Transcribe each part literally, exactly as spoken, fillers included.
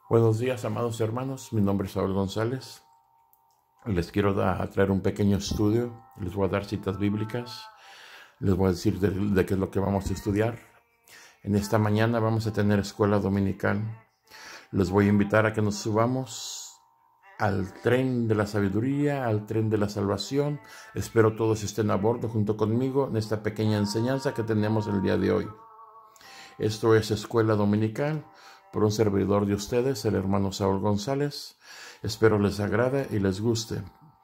Buenos días, amados hermanos. Mi nombre es Saúl González. Les quiero da, traer un pequeño estudio. Les voy a dar citas bíblicas. Les voy a decir de, de qué es lo que vamos a estudiar. En esta mañana vamos a tener escuela dominical. Les voy a invitar a que nos subamos al tren de la sabiduría, al tren de la salvación. Espero todos estén a bordo junto conmigo en esta pequeña enseñanza que tenemos el día de hoy. Esto es escuela dominical por un servidor de ustedes, el hermano Saúl González. Espero les agrade y les guste.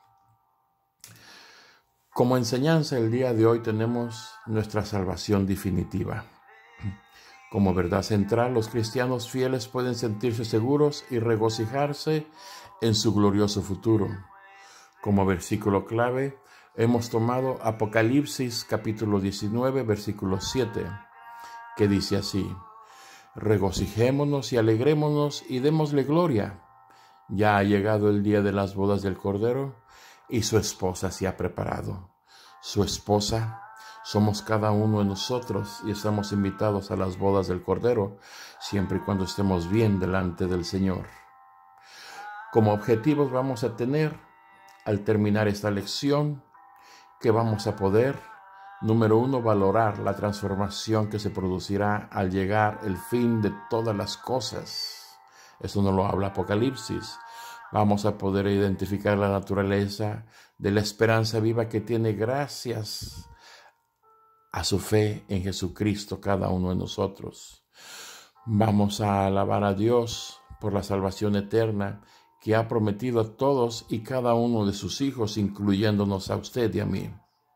Como enseñanza, el día de hoy tenemos nuestra salvación definitiva. Como verdad central, los cristianos fieles pueden sentirse seguros y regocijarse en su glorioso futuro. Como versículo clave, hemos tomado Apocalipsis capítulo diecinueve, versículo siete, que dice así: regocijémonos y alegrémonos y démosle gloria. Ya ha llegado el día de las bodas del Cordero y su esposa se ha preparado. Su esposa somos cada uno de nosotros y estamos invitados a las bodas del Cordero siempre y cuando estemos bien delante del Señor. Como objetivos vamos a tener, al terminar esta lección, que vamos a poder, número uno, valorar la transformación que se producirá al llegar el fin de todas las cosas. Eso nos lo habla Apocalipsis. Vamos a poder identificar la naturaleza de la esperanza viva que tiene gracias a su fe en Jesucristo cada uno de nosotros. Vamos a alabar a Dios por la salvación eterna que ha prometido a todos y cada uno de sus hijos, incluyéndonos a usted y a mí.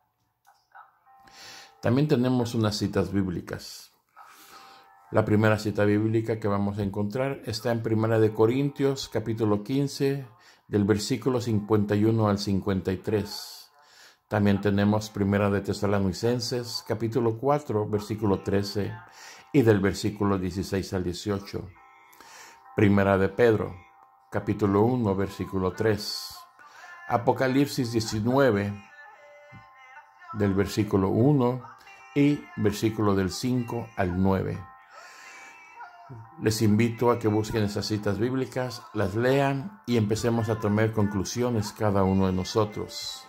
También tenemos unas citas bíblicas. La primera cita bíblica que vamos a encontrar está en Primera de Corintios, capítulo quince, del versículo cincuenta y uno al cincuenta y tres. También tenemos Primera de Tesalonicenses, capítulo cuatro, versículo trece, y del versículo dieciséis al dieciocho. Primera de Pedro, capítulo uno, versículo tres. Apocalipsis diecinueve, del versículo uno y versículo del cinco al nueve. Les invito a que busquen esas citas bíblicas, las lean y empecemos a tomar conclusiones cada uno de nosotros.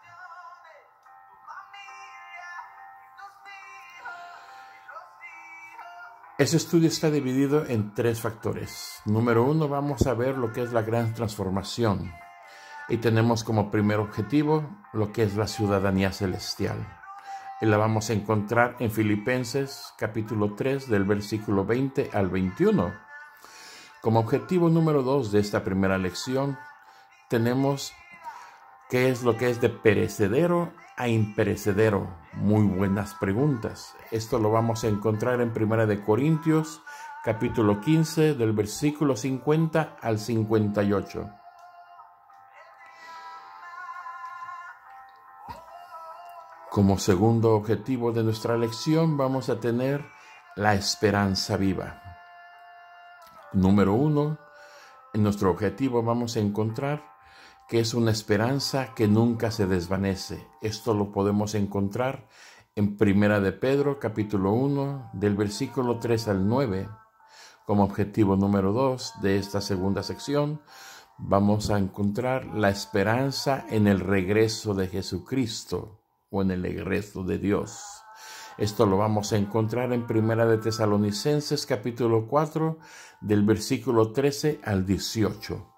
Ese estudio está dividido en tres factores. Número uno, vamos a ver lo que es la gran transformación. Y tenemos como primer objetivo lo que es la ciudadanía celestial. Y la vamos a encontrar en Filipenses capítulo tres del versículo veinte al veintiuno. Como objetivo número dos de esta primera lección tenemos qué es lo que es de perecedero a imperecedero. Muy buenas preguntas. Esto lo vamos a encontrar en Primera de Corintios capítulo quince del versículo cincuenta al cincuenta y ocho. Como segundo objetivo de nuestra lección vamos a tener la esperanza viva. Número uno, en nuestro objetivo vamos a encontrar que es una esperanza que nunca se desvanece. Esto lo podemos encontrar en Primera de Pedro, capítulo uno, del versículo tres al nueve. Como objetivo número dos de esta segunda sección, vamos a encontrar la esperanza en el regreso de Jesucristo, o en el regreso de Dios. Esto lo vamos a encontrar en Primera de Tesalonicenses capítulo cuatro del versículo trece al dieciocho.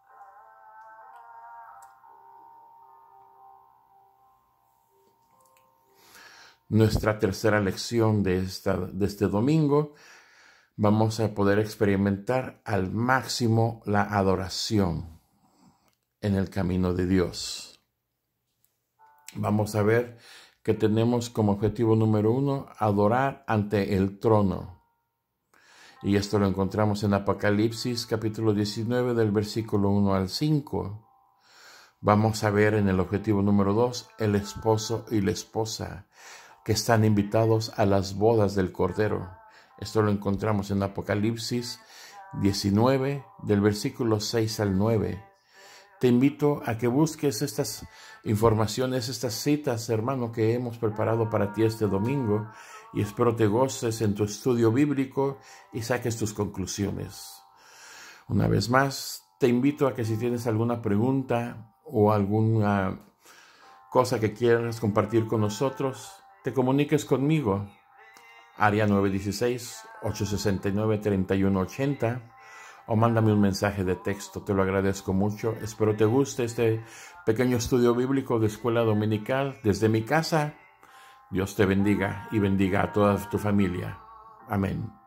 Nuestra tercera lección de, esta, de este domingo, vamos a poder experimentar al máximo la adoración en el camino de Dios. Vamos a ver que tenemos como objetivo número uno, adorar ante el trono. Y esto lo encontramos en Apocalipsis capítulo diecinueve del versículo uno al cinco. Vamos a ver en el objetivo número dos, el esposo y la esposa que están invitados a las bodas del Cordero. Esto lo encontramos en Apocalipsis diecinueve del versículo seis al nueve. Te invito a que busques estas informaciones, estas citas, hermano, que hemos preparado para ti este domingo, y espero te goces en tu estudio bíblico y saques tus conclusiones. Una vez más, te invito a que si tienes alguna pregunta o alguna cosa que quieras compartir con nosotros, te comuniques conmigo. Área nueve uno seis, ocho seis nueve, tres uno ocho cero o mándame un mensaje de texto. Te lo agradezco mucho. Espero te guste este pequeño estudio bíblico de Escuela Dominical desde mi casa. Dios te bendiga y bendiga a toda tu familia. Amén.